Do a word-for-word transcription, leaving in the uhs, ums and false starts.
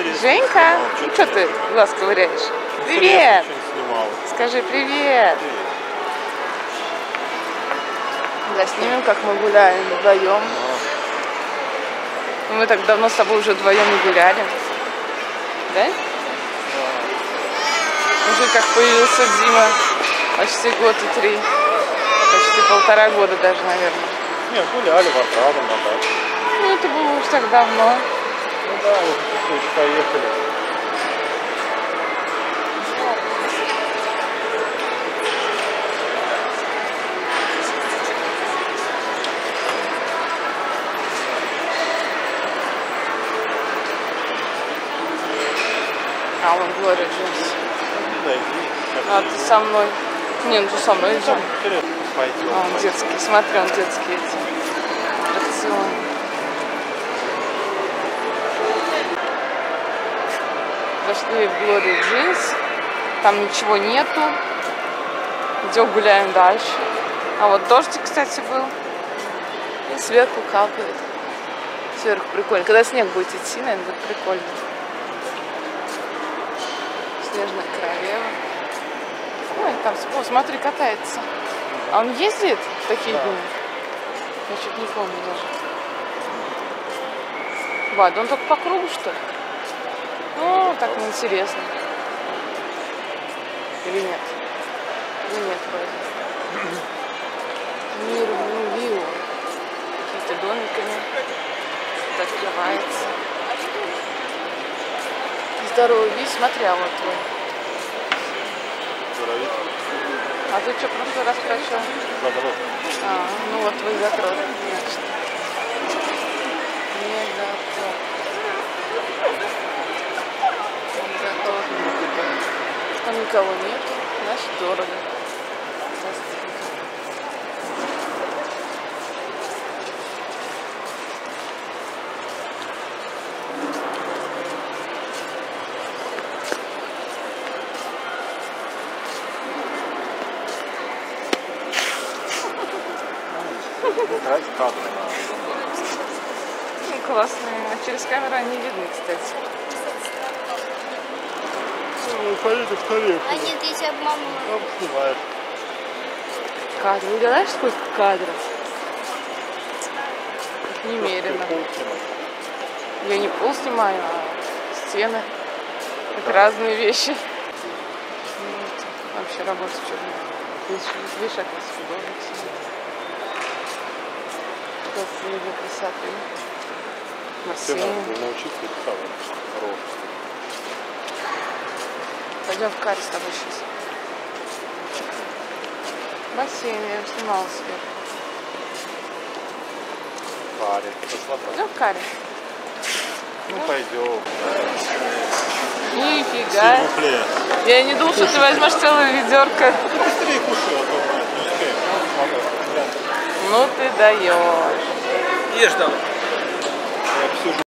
Женька, ну что ты глаз ковыряешь? Привет! Скажи привет! Да, снимем, как мы гуляем вдвоем. Мы так давно с тобой уже вдвоем не гуляли. Да? Уже как появился Дима. Почти год и три. Почти полтора года даже, наверное. Нет, гуляли в Отрадом, да. Ну, это было уж так давно. Ну да, вот чуть поехали. А, вон Глория Джинс. Да, иди. А, ты со мной. Не, ну ты со мной идем. Пойдем. А, он детский. Смотри, он детские эти аттракционы. Зашли в Глорию Джинс. Там ничего нету. Идем гуляем дальше. А вот дождик, кстати, был. И сверху капает. Сверху прикольно. Когда снег будет идти, наверное, будет прикольно. Снежная королева. Ой, там, о, смотри, катается. А он ездит в такие да. дни? Я чуть не помню даже. Вадь, он только по кругу, что ли? Ну, так неинтересно. Или нет? Или нет, вроде. Мир, ну, виллу. Какие-то домиками. Тут открывается. Здоровый вид, смотри, а вот твой. Здоровик. А ты что, в прошлый раз про что? Задрот. А, ну вот твой задрот, значит. Не готов. Не готов. Там никого нету, значит дорого. Брать кадры на Ну, классные. А через камеру они видны, кстати. ну, поедешь в Корею. А нет, я тебя обманула. Там снимаешь. Кадры. Не знаешь, сколько кадров? Немерено. Я не пол снимаю, а стены. Это да. Разные вещи. Вот. Вообще работа в черном. Видишь, видишь, как нас художник сидит. Какие красоты. Все надо научиться рисовать. Хорошо. Пойдем в каре с тобой сейчас. Бассейн, я его снимала сверху. Каре. Пошла. Пойдем в каре. Ну пойдем. Нифига. Я не думал, что ты возьмешь целое ведерко. Быстрее кушай, а то не успеем. Ну ты даешь. Ешь давай. Я всю